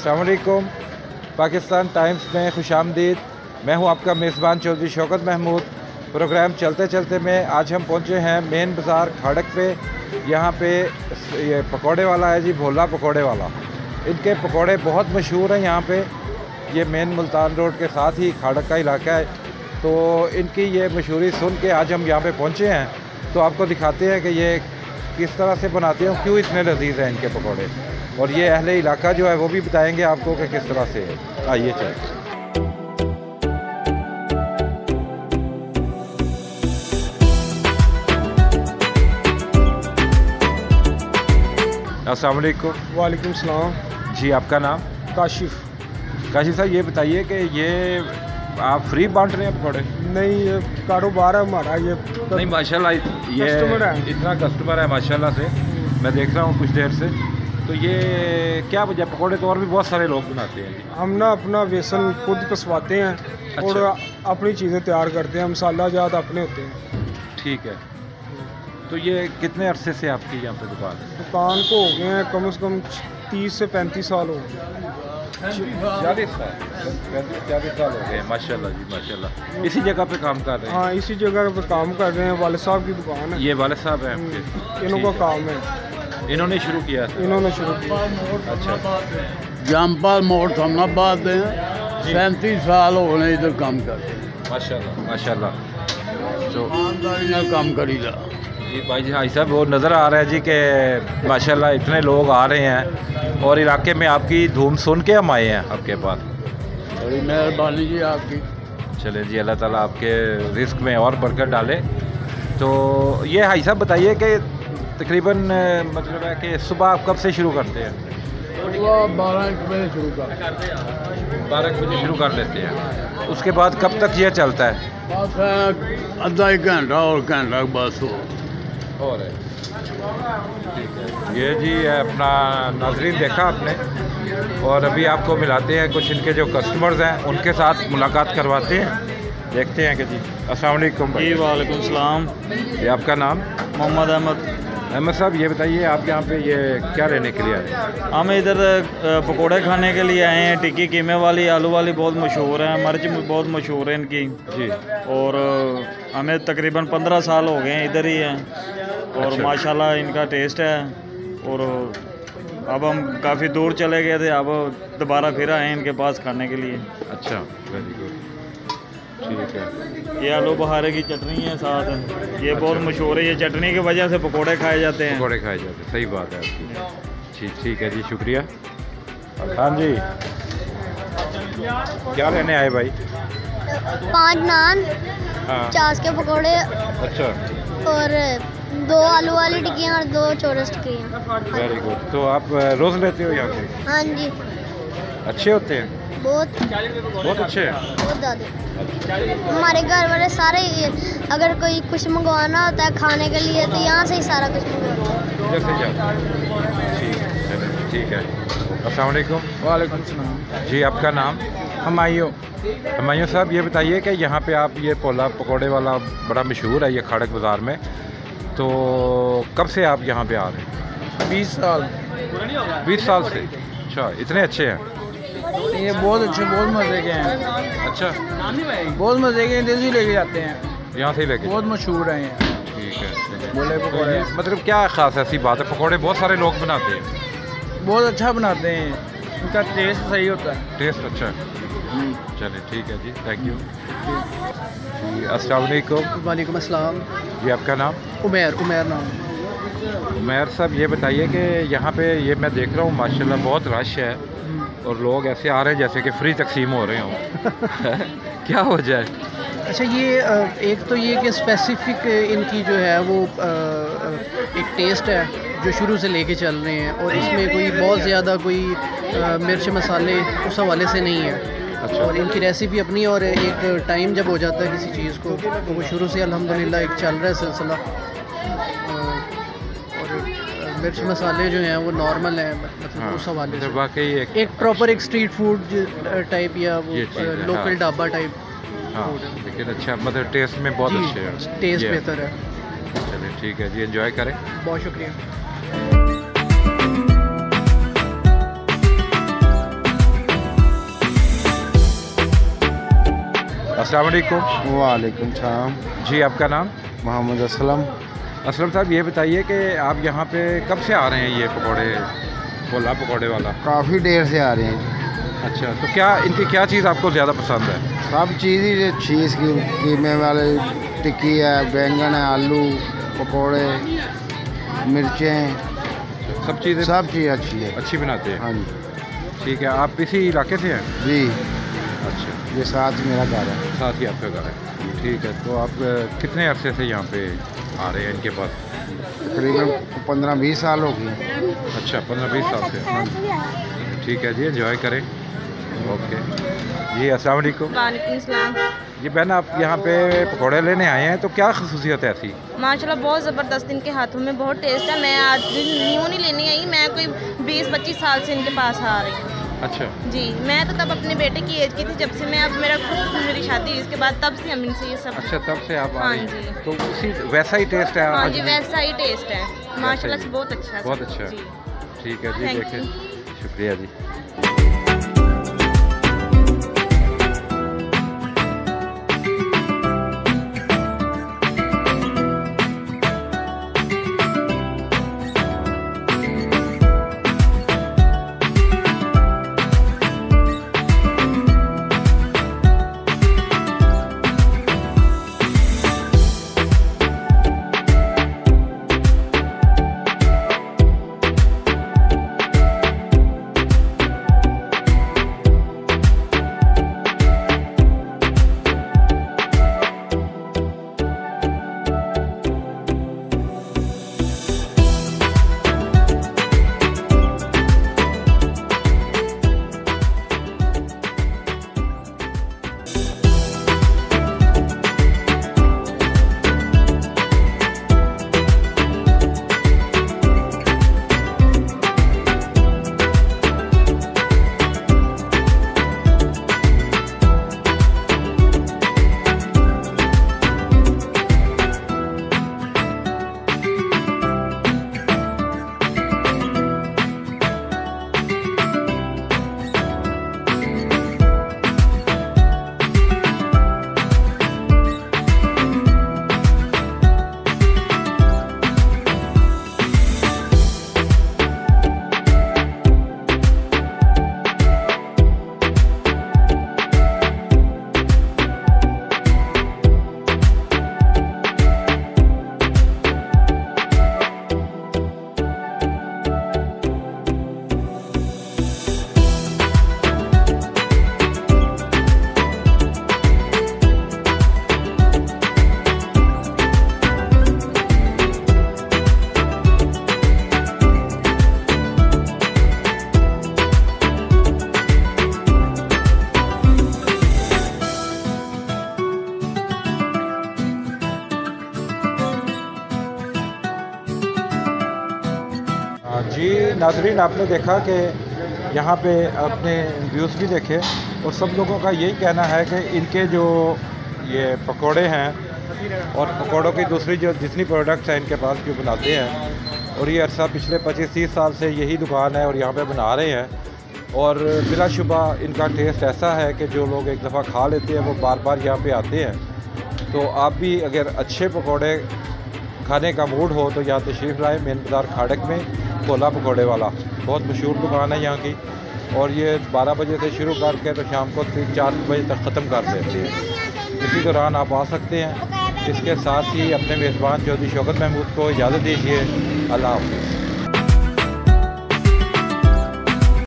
अस्सलाम वालेकुम। पाकिस्तान टाइम्स में खुशामदीद। मैं हूं आपका मेज़बान चौधरी शौकत महमूद। प्रोग्राम चलते चलते में आज हम पहुंचे हैं मेन बाज़ार खाड़क पे। यहाँ पे ये पकोड़े वाला है जी, भोला पकोड़े वाला। इनके पकोड़े बहुत मशहूर हैं यहाँ पे। ये मेन मुल्तान रोड के साथ ही खाड़क का इलाका है, तो इनकी ये मशहूरी सुन के आज हम यहाँ पे पहुँचे हैं। तो आपको दिखाते हैं कि ये किस तरह से बनाते हैं, क्यों इतने लजीज हैं इनके पकोड़े, और ये अहले इलाका जो है वो भी बताएंगे आपको कि किस तरह से है। आइए चलिए। अस्सलाम वालेकुम। वालेकुम सलाम। जी, आपका नाम? काशिफ। काशिफ साहब, ये बताइए कि ये आप फ्री बांट रहे हैं पकौड़े? नहीं, ये कारोबार है हमारा। ये नहीं, माशाल्लाह ये कस्टमर है। इतना कस्टमर है माशाल्लाह से, मैं देख रहा हूँ कुछ देर से। तो ये क्या वजह, पकौड़े तो और भी बहुत सारे लोग बनाते हैं जी। हम ना अपना बेसन खुद कसवाते हैं और अपनी चीज़ें तैयार करते हैं। मसाला जात अपने होते हैं। ठीक है। तो ये कितने अरसे से आपकी यहाँ पे दुकान है? दुकान को हो गए हैं कम से कम 30 से 35 साल हो गए। 40 साल 40 साल हो गए। माशाल्लाह जी, माशाल्लाह। इसी जगह पे काम कर रहे हैं? हाँ, इसी जगह पे काम कर रहे हैं। वाले साहब की दुकान है। ये वाले साहब हैं आपके? इन्हों का काम है, इन्होंने शुरू किया था? इन्होंने शुरू किया। अच्छा। जामपाल मोड़ सामनाबाद में 37 साल हो गए इधर काम करते हैं। माशाल्लाह माशाल्लाह। तो ईमानदारी काम करीला जी भाई साहब, वो नज़र आ रहा है जी कि माशाल्लाह इतने लोग आ रहे हैं और इलाके में आपकी धूम सुन के हम आए हैं आपके पास। बड़ी मेहरबानी जी आपकी। चले जी, अल्लाह ताला आपके रिस्क में और बरकत डाले। तो ये भाई साहब बताइए कि तकरीबन मतलब है कि सुबह आप कब से शुरू करते हैं? सुबह 12 बजे शुरू कर 12 बजे शुरू कर लेते हैं। उसके बाद कब तक ये चलता है? बस आधा एक घंटा और घंटा बस हो। और ये जी है अपना नाजरीन, देखा आपने। और अभी आपको मिलाते हैं कुछ इनके जो कस्टमर्स हैं, उनके साथ मुलाकात करवाते हैं। देखते हैं कि जी। अस्सलाम वालेकुम भाई। जी वालेकुम सलाम। ये आपका नाम? मोहम्मद अहमद। अहमद साहब, ये बताइए आप यहाँ पे ये क्या लेने के लिए आए? हम इधर पकोड़े खाने के लिए आए हैं। टिक्की कीमे वाली, आलू वाली बहुत मशहूर है, मिर्च बहुत मशहूर है इनकी जी। और हमें तकरीबन 15 साल हो गए हैं, इधर ही हैं। और अच्छा। माशाल्लाह इनका टेस्ट है। और अब हम काफ़ी दूर चले गए थे, अब दोबारा फिर आए हैं इनके पास खाने के लिए। अच्छा, वेरी गुड। ठीक है। ये आलू बहारे की चटनी है साथ, ये बहुत मशहूर है। ये चटनी की वजह से पकोड़े खाए जाते हैं। पकौड़े खाए जाते हैं, सही बात है आपकी। ठीक है जी, शुक्रिया। हाँ जी, क्या लेने आए भाई? 5 नान, हाँ। 50 के पकोड़े अच्छा, और 2 आलू वाली टिक्कियाँ और 2 चौरस टिक्कियाँ। Very good. तो आप रोज़ लेते हो यहाँ से? हाँ जी, अच्छे होते हैं? बहुत बहुत अच्छे हैं। बहुत ज़्यादा। हमारे घर वाले सारे अगर कोई कुछ मंगवाना होता है खाने के लिए तो यहाँ से ही सारा कुछ मंगवाते हैं। जैसे क्या? ठीक है। अस्सलाम वालेकुम। वालेकुम सलाम। जी, आपका नाम? हमायूं। हमायूं साहब, ये बताइए कि यहाँ पे आप ये पोला पकोड़े वाला बड़ा मशहूर है ये खाड़क बाज़ार में, तो कब से आप यहाँ पे आ रहे हैं? 20 साल। 20 साल से? अच्छा, इतने अच्छे हैं? ये बहुत अच्छे, बहुत मज़े के हैं। अच्छा, बहुत मज़े के देसी लेके जाते हैं। यहाँ से ही लेके? बहुत मशहूर हैं ये। ठीक है। बोले तो पकौड़े ये मतलब क्या ख़ास ऐसी बात है? पकोड़े बहुत सारे लोग बनाते हैं, बहुत अच्छा बनाते हैं। इनका टेस्ट सही होता है। टेस्ट अच्छा है। चलिए ठीक है जी, थैंक यू जी। अस्सलाम वालेकुम। वालेकुम अस्सलाम। जी, आपका नाम? उमेर नाम। उमेर साहब, ये बताइए कि यहाँ पे ये मैं देख रहा हूँ माशाल्लाह बहुत रश है और लोग ऐसे आ रहे हैं जैसे कि फ्री तकसीम हो रहे हों। क्या वजह है? अच्छा, ये एक तो ये कि स्पेसिफिक इनकी जो है वो एक टेस्ट है जो शुरू से लेके चल रहे हैं, और इसमें कोई बहुत ज़्यादा कोई मिर्च मसाले उस हवाले से नहीं है। अच्छा। और इनकी रेसिपी अपनी, और एक टाइम जब हो जाता है किसी चीज़ को तो वो शुरू से अल्हम्दुलिल्लाह एक चल रहा है सिलसिला। और मिर्च मसाले जो हैं वो नॉर्मल हैं, मतलब उस हवाले से वाकई एक प्रॉपर एक स्ट्रीट फूड टाइप या वो ये चीज़ है, लोकल हाँ। ढाबा टाइप। हाँ, लेकिन अच्छा मतलब टेस्ट में बहुत अच्छे हैं। टेस्ट ये। बेहतर है। चलिए ठीक है जी, एंजॉय करें। बहुत शुक्रिया। अस्सलाम वालेकुम। वालेकुम सलाम। जी, आपका नाम? मोहम्मद असलम। असलम साहब, ये बताइए कि आप यहाँ पे कब से आ रहे हैं ये पकौड़े, कोला पकौड़े वाला? काफ़ी देर से आ रहे हैं। अच्छा, तो क्या इनकी क्या चीज़ आपको ज़्यादा पसंद है? सब चीज़ ही चीज़ की कीमे वाले टिक्की है, बैंगन है, आलू, पकौड़े, मिर्चें, सब चीज़ें सब चीज़ अच्छी है। अच्छी बनाते हैं? हाँ जी। ठीक है, आप इसी इलाके से हैं? जी, अच्छा, ये साथ ही मेरा घर है। साथ ही आपका घर है। ठीक है, तो आप कितने अरसे से यहाँ पे आ रहे हैं इनके पास? तकरीबन 15-20 साल हो गए। अच्छा, 15-20 साल से। हाँ, ठीक है जी, एंजॉय करें। ओके जी, अस्सलाम वालेकुम। वालेकुम सलाम। जी बहन, आप यहाँ पे पकौड़े लेने आए हैं, तो क्या खसूसियत है ऐसी? माशाल्लाह बहुत ज़बरदस्त, इनके हाथों में बहुत टेस्ट है। मैं आज न्यू नहीं लेने आई, मैं कोई 20-25 साल से इनके पास आ रही हूँ। अच्छा जी, मैं तो तब अपने बेटे की एज की थी जब से मैं, अब मेरी शादी हुई, इसके बाद तब से हम इनसे ये सब। अच्छा, तब से आप आ हाँ रही जी। हैं। तो उसी वैसा ही टेस्ट है? हाँ आज जी, भी? वैसा ही टेस्ट है माशाल्लाह से, ही? बहुत अच्छा है। बहुत अच्छा। जी। ठीक है जी, Thank देखें, you। शुक्रिया जी। जी नाज़रीन, आपने देखा कि यहाँ पे अपने व्यूज़ भी देखे और सब लोगों का यही कहना है कि इनके जो ये पकोड़े हैं और पकोड़ों की दूसरी जो जितनी प्रोडक्ट्स हैं इनके पास जो बनाते हैं, और ये अरसा पिछले 25-30 साल से यही दुकान है और यहाँ पे बना रहे हैं, और बिलाशुबा इनका टेस्ट ऐसा है कि जो लोग एक दफ़ा खा लेते हैं वो बार बार यहाँ पे आते हैं। तो आप भी अगर अच्छे पकोड़े खाने का मूड हो तो यहाँ तशरीफ़ लाएँ। मेन बाज़ार खाड़क में कोला पकौड़े वाला बहुत मशहूर दुकान है यहाँ की, और ये 12 बजे से शुरू करके तो शाम को 3-4 बजे तक ख़त्म कर देते हैं। इसी दौरान आप आ सकते हैं। इसके साथ ही अपने मेज़बान चौधरी शौकत महमूद को इजाज़त दीजिए। अल्लाह हाफ़िज़।